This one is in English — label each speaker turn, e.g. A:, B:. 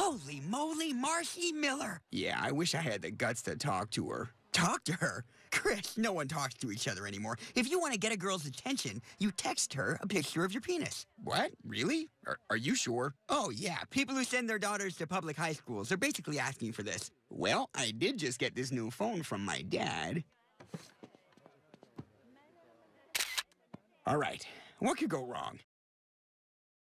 A: Holy moly, Marcy Miller! Yeah, I wish I had the guts to talk to her. Talk to her? Chris, no one talks to each other anymore. If you want to get a girl's attention, you text her a picture of your penis. What? Really? Are you sure? Oh, yeah. People who send their daughters to public high schools are basically asking for this. Well, I did just get this new phone from my dad. All right. What could go wrong?